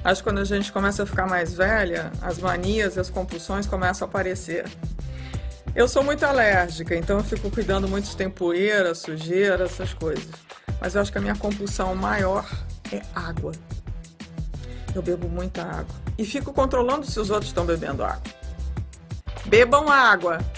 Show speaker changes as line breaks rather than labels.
Acho que quando a gente começa a ficar mais velha, as manias e as compulsões começam a aparecer. Eu sou muito alérgica, então eu fico cuidando muito de tem poeira, sujeira, essas coisas. Mas eu acho que a minha compulsão maior é água. Eu bebo muita água. E fico controlando se os outros estão bebendo água. Bebam água!